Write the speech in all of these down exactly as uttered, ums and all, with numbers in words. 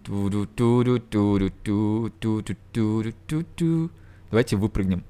Давайте выпрыгнем.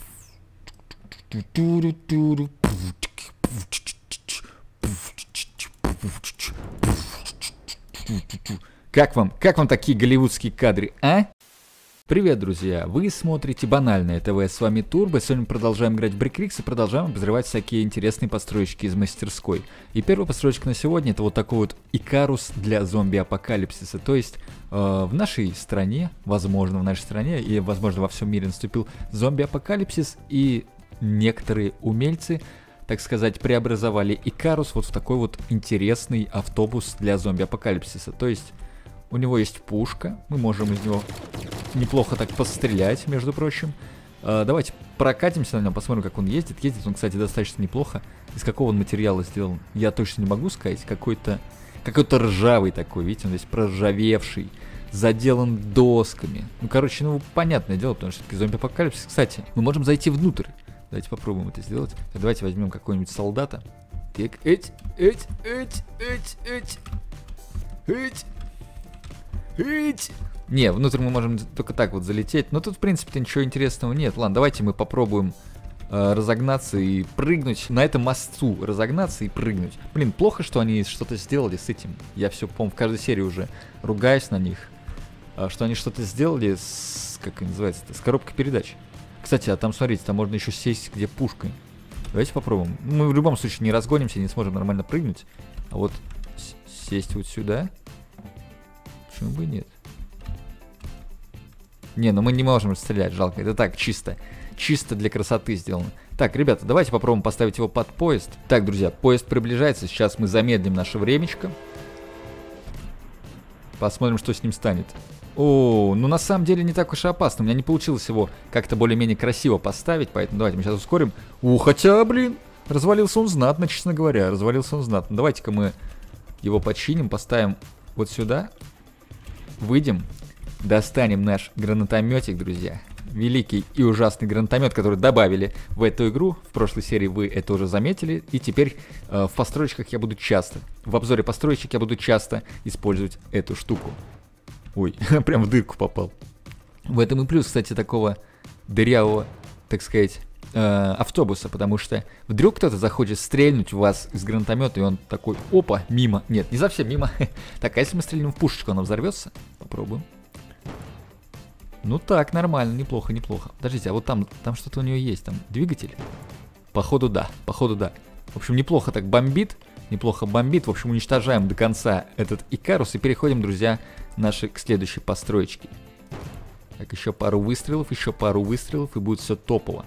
Как вам, как вам такие голливудские кадры, а? Привет, друзья! Вы смотрите Банальное ТВ, с вами Турбо. Сегодня продолжаем играть в Брикрикс и продолжаем обозревать всякие интересные постройки из мастерской. И первая постройка на сегодня — это вот такой вот Икарус для зомби-апокалипсиса. То есть э, в нашей стране, возможно в нашей стране и возможно во всем мире наступил зомби-апокалипсис, и некоторые умельцы, так сказать, преобразовали Икарус вот в такой вот интересный автобус для зомби-апокалипсиса. То есть у него есть пушка, мы можем из него неплохо так пострелять, между прочим. Uh, давайте прокатимся на нем, посмотрим, как он ездит. Ездит он, кстати, достаточно неплохо. Из какого он материала сделан, я точно не могу сказать. Какой-то какой-то ржавый такой, видите, он здесь проржавевший, заделан досками. Ну, короче, ну, понятное дело, потому что зомби-апокалипсис. Кстати, мы можем зайти внутрь. Давайте попробуем это сделать. Давайте возьмем какого-нибудь солдата. Так, эть, эть, эть, эть, эть, эть. Эть. Не, внутрь мы можем только так вот залететь. Но тут, в принципе, ничего интересного нет. Ладно, давайте мы попробуем э, разогнаться и прыгнуть. На этом мосту разогнаться и прыгнуть. Блин, плохо, что они что-то сделали с этим. Я все, по-моему, в каждой серии уже ругаюсь на них. Э, что они что-то сделали с... Как это называется-то? С коробкой передач. Кстати, а там, смотрите, там можно еще сесть, где пушкой. Давайте попробуем. Мы в любом случае не разгонимся, не сможем нормально прыгнуть. А вот сесть вот сюда... Почему бы и нет? Не, ну мы не можем стрелять, жалко. Это так, чисто. Чисто для красоты сделано. Так, ребята, давайте попробуем поставить его под поезд. Так, друзья, поезд приближается. Сейчас мы замедлим наше времечко. Посмотрим, что с ним станет. О, ну на самом деле не так уж и опасно. У меня не получилось его как-то более-менее красиво поставить. Поэтому давайте мы сейчас ускорим. О, хотя, блин, развалился он знатно, честно говоря. Развалился он знатно. Давайте-ка мы его починим, поставим вот сюда. Выйдем, достанем наш гранатометик, друзья. Великий и ужасный гранатомет, который добавили в эту игру. В прошлой серии вы это уже заметили. И теперь э, в постройках я буду часто, в обзоре построечек я буду часто использовать эту штуку. Ой, прям в дырку попал. В этом и плюс, кстати, такого дырявого, так сказать, э, автобуса. Потому что вдруг кто-то захочет стрельнуть в вас из гранатомета, и он такой, опа, мимо. Нет, не совсем мимо. Так, а если мы стрельнем в пушечку, она взорвется? Попробуем. Ну так, нормально, неплохо, неплохо. Подождите, а вот там, там что-то у нее есть, там двигатель? Походу да, походу да. В общем, неплохо так бомбит, неплохо бомбит. В общем, уничтожаем до конца этот Икарус и переходим, друзья, наши к следующей построечке. Так, еще пару выстрелов, еще пару выстрелов, и будет все топово.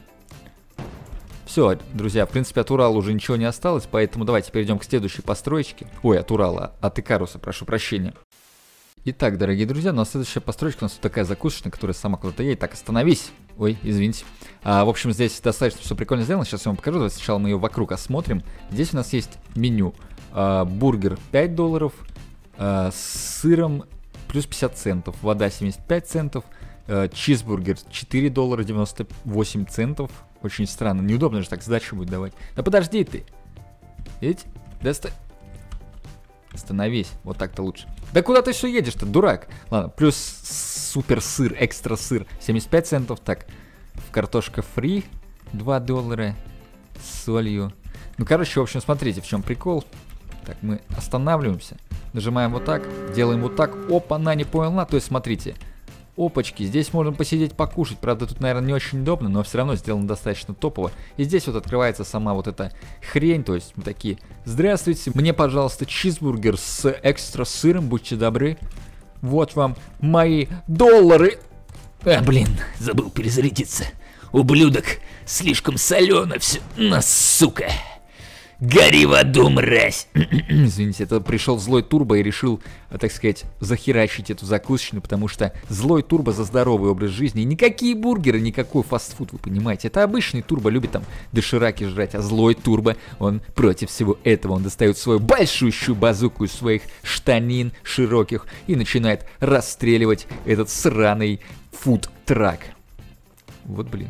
Все, друзья, в принципе, от Урала уже ничего не осталось, поэтому давайте перейдем к следующей построечке. Ой, от Урала, от Икаруса, прошу прощения. Итак, дорогие друзья, ну а следующая постройка у нас вот такая закусочная, которая сама куда-то едет. Так, остановись! Ой, извините. А, в общем, здесь достаточно все прикольно сделано. Сейчас я вам покажу. Давайте сначала мы ее вокруг осмотрим. Здесь у нас есть меню. А, бургер пять долларов, а, с сыром плюс пятьдесят центов, вода семьдесят пять центов, а, чизбургер четыре доллара девяносто восемь центов. Очень странно, неудобно же так сдачу будет давать. Да подожди ты! Ведь, доста... Остановись, вот так-то лучше. Да куда ты все едешь-то, дурак? Ладно, плюс супер сыр, экстра сыр, семьдесят пять центов. Так, картошка фри, два доллара, с солью. Ну, короче, в общем, смотрите, в чем прикол. Так, мы останавливаемся, нажимаем вот так, делаем вот так. Опа, на, не понял, на. То есть, смотрите, опачки, здесь можно посидеть, покушать. Правда, тут, наверное, не очень удобно, но все равно сделано достаточно топово. И здесь вот открывается сама вот эта хрень. То есть мы такие: здравствуйте, мне, пожалуйста, чизбургер с экстра сыром, будьте добры. Вот вам мои доллары. А, блин, забыл перезарядиться. Ублюдок, слишком солено все, на, сука. Гори в аду, мразь! Извините, это пришел злой Турбо и решил, так сказать, захерачить эту закусочную, потому что злой Турбо за здоровый образ жизни. И никакие бургеры, никакой фастфуд, вы понимаете. Это обычный Турбо любит там дошираки жрать, а злой Турбо, он против всего этого. Он достает свою большущую базуку из своих штанин широких и начинает расстреливать этот сраный фуд-трак. Вот, блин.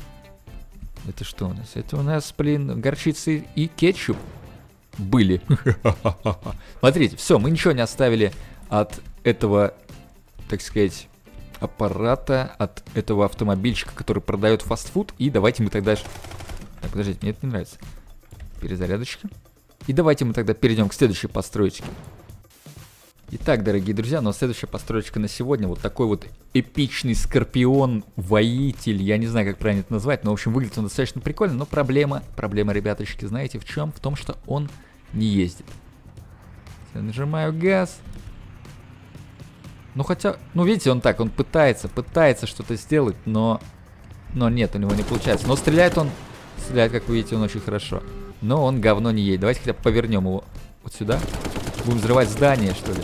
Это что у нас? Это у нас, блин, горчица и кетчуп были. Смотрите, все, мы ничего не оставили от этого так сказать, аппарата от этого автомобильчика, который продает фастфуд. И давайте мы тогда... Так, подождите, мне это не нравится. Перезарядочка. И давайте мы тогда перейдем к следующей постройке. Итак, дорогие друзья, но следующая постройка на сегодня. Вот такой вот эпичный скорпион, воитель. Я не знаю, как правильно это назвать, но, в общем, выглядит он достаточно прикольно. Но проблема, проблема, ребяточки, знаете в чем? В том, что он не ездит. Я нажимаю газ. Ну, хотя, ну, видите, он так, он пытается, пытается что-то сделать, но... Но нет, у него не получается. Но стреляет он, стреляет, как вы видите, он очень хорошо. Но он говно не едет. Давайте хотя бы повернем его вот сюда. Будем взрывать здание, что ли.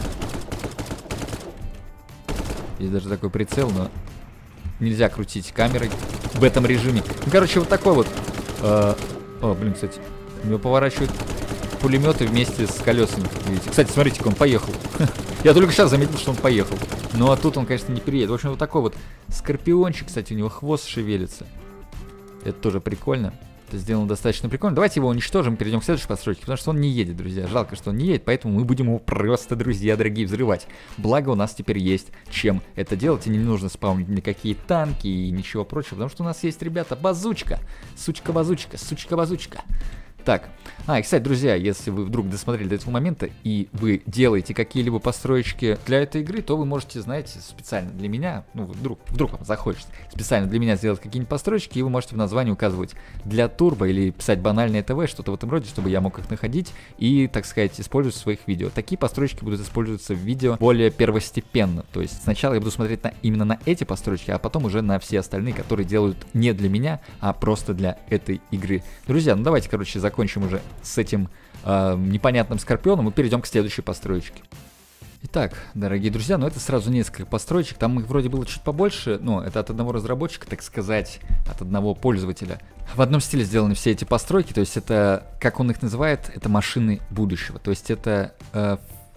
Есть даже такой прицел, но нельзя крутить камерой в этом режиме. Ну, короче, вот такой вот. Э, о, блин, кстати, у него поворачивают пулеметы вместе с колесами, как видите. Кстати, смотрите-ка, он поехал. Я только сейчас заметил, что он поехал. Ну, а тут он, конечно, не переедет. В общем, вот такой вот скорпиончик, кстати, у него хвост шевелится. Это тоже прикольно. Это сделано достаточно прикольно. Давайте его уничтожим, перейдем к следующей постройке, потому что он не едет, друзья. Жалко, что он не едет, поэтому мы будем его просто, друзья дорогие, взрывать. Благо у нас теперь есть чем это делать, и не нужно спаунить никакие танки и ничего прочего, потому что у нас есть, ребята, базучка. Сучка-базучка, сучка-базучка. Так, а, и, кстати, друзья, если вы вдруг досмотрели до этого момента, и вы делаете какие-либо построечки для этой игры, то вы можете, знаете, специально для меня, ну, вдруг, вдруг вам захочется, специально для меня сделать какие-нибудь построечки, и вы можете в названии указывать для турбо, или писать банальное ТВ, что-то в этом роде, чтобы я мог их находить и, так сказать, использовать в своих видео. Такие постройки будут использоваться в видео более первостепенно, то есть сначала я буду смотреть на, именно на эти постройки, а потом уже на все остальные, которые делают не для меня, а просто для этой игры. Друзья, ну давайте, короче, закончим. Закончим уже с этим э, непонятным скорпионом и перейдем к следующей постройке. Итак, дорогие друзья, ну это сразу несколько построечек. Там их вроде было чуть побольше, но это от одного разработчика, так сказать, от одного пользователя. В одном стиле сделаны все эти постройки, то есть это, как он их называет, это машины будущего. То есть это э,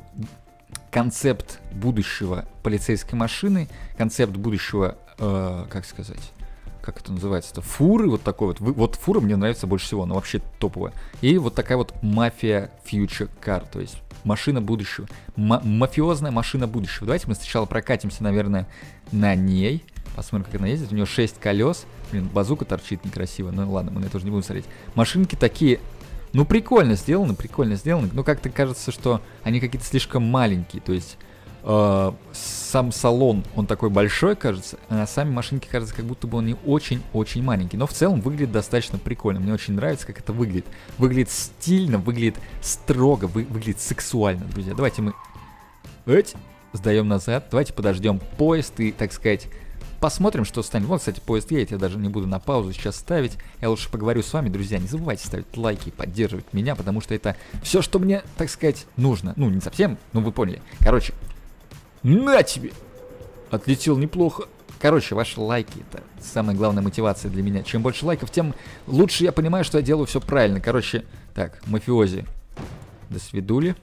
концепт будущего полицейской машины, концепт будущего, э, как сказать... Как это называется-то? Фуры, вот такой вот. Вот фура мне нравится больше всего, она вообще топовая. И вот такая вот мафия Future Car, то есть машина будущего. М- мафиозная машина будущего. Давайте мы сначала прокатимся, наверное, на ней. Посмотрим, как она ездит. У нее шесть колес. Блин, базука торчит некрасиво. Ну ладно, мы на это уже не будем смотреть. Машинки такие, ну прикольно сделаны, прикольно сделаны. Но как-то кажется, что они какие-то слишком маленькие. То есть... Uh, сам салон, он такой большой, кажется, а сами машинки, кажется, как будто бы он не очень-очень маленький. Но в целом выглядит достаточно прикольно. Мне очень нравится, как это выглядит. Выглядит стильно, выглядит строго, вы, выглядит сексуально, друзья. Давайте мы Эть, сдаем назад. Давайте подождем поезд и, так сказать, посмотрим, что станет. Вот, кстати, поезд едет, я даже не буду на паузу сейчас ставить. Я лучше поговорю с вами, друзья. Не забывайте ставить лайки и поддерживать меня, потому что это все, что мне, так сказать, нужно. Ну, не совсем, но вы поняли. Короче, на тебе! Отлетел неплохо. Короче, ваши лайки — это самая главная мотивация для меня. Чем больше лайков, тем лучше я понимаю, что я делаю все правильно. Короче, так, мафиози. До свидули.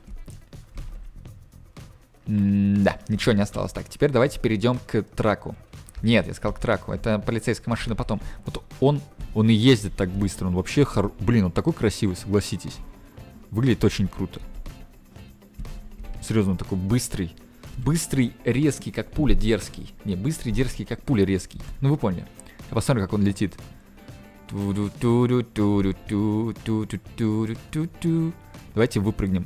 М-да, ничего не осталось. Так, теперь давайте перейдем к траку. Нет, я сказал к траку. Это полицейская машина потом. Вот он, он и ездит так быстро. Он вообще, хор... блин, он такой красивый, согласитесь. Выглядит очень круто. Серьезно, он такой быстрый. Быстрый, резкий, как пуля, дерзкий. Не, быстрый, дерзкий, как пуля, резкий. Ну вы поняли. Я посмотрю, как он летит. Давайте выпрыгнем.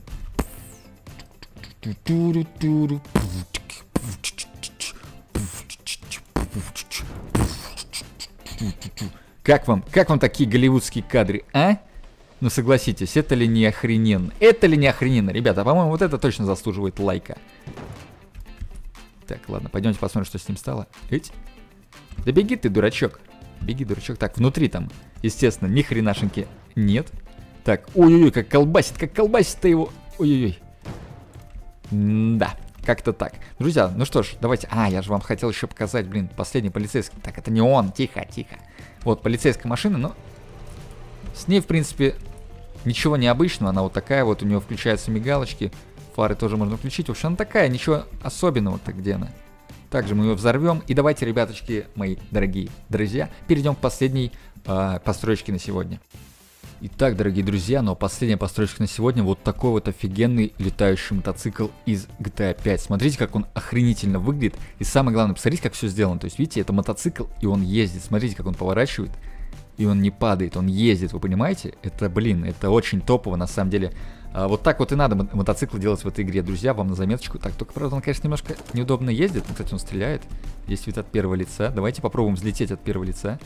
Как вам, как вам такие голливудские кадры, а? Ну согласитесь, это ли не охрененно? Это ли не охрененно, ребята? По-моему, вот это точно заслуживает лайка. Так, ладно, пойдемте посмотрим, что с ним стало. Эть. Да беги ты, дурачок. Беги, дурачок. Так, внутри там, естественно, ни хренашеньки нет. Так, ой-ой-ой, как колбасит, как колбасит-то его. Ой-ой-ой. Да, как-то так. Друзья, ну что ж, давайте. А, я же вам хотел еще показать, блин, последний полицейский. Так, это не он, тихо, тихо. Вот, полицейская машина, но с ней, в принципе, ничего необычного. Она вот такая вот, у нее включаются мигалочки. Фары тоже можно включить. В общем, она такая, ничего особенного-то, где она. Также мы ее взорвем. И давайте, ребяточки, мои дорогие друзья, перейдем к последней э, постройке на сегодня. Итак, дорогие друзья, ну а последняя постройка на сегодня вот такой вот офигенный летающий мотоцикл из джи ти эй пять. Смотрите, как он охренительно выглядит. И самое главное, посмотрите, как все сделано. То есть, видите, это мотоцикл, и он ездит. Смотрите, как он поворачивает, и он не падает, он ездит, вы понимаете? Это, блин, это очень топово, на самом деле. А, вот так вот и надо мотоцикл делать в этой игре, друзья, вам на заметочку. Так, только, правда, он, конечно, немножко неудобно ездит. Ну, кстати, он стреляет. Есть вид от первого лица. Давайте попробуем взлететь от первого лица.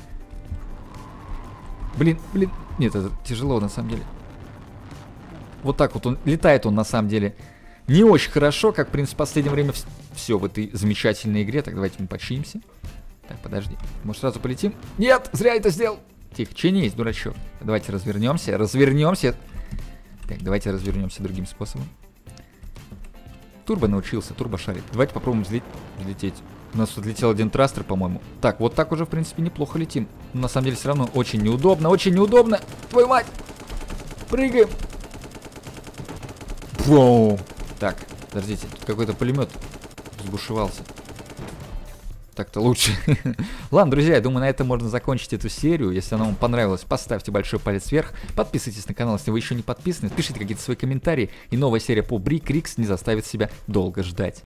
Блин, блин, нет, это тяжело на самом деле. Вот так вот он, летает он на самом деле не очень хорошо, как, в принципе, в последнее время все в этой замечательной игре. Так, давайте мы починимся. Так, подожди, может сразу полетим? Нет, зря это сделал. Тихо, чинись, дурачок. Давайте развернемся, развернемся. Так, давайте развернемся другим способом. Турбо научился, турбо шарит. Давайте попробуем взлет... взлететь. У нас тут летел один трастер, по-моему. Так, вот так уже, в принципе, неплохо летим. Но на самом деле все равно очень неудобно, очень неудобно. Твою мать! Прыгаем! Воу! Так, подождите, тут какой-то пулемет взбушевался. Так-то лучше. Ладно, друзья, я думаю, на этом можно закончить эту серию. Если она вам понравилась, поставьте большой палец вверх. Подписывайтесь на канал, если вы еще не подписаны. Пишите какие-то свои комментарии. И новая серия по Brick Rigs не заставит себя долго ждать.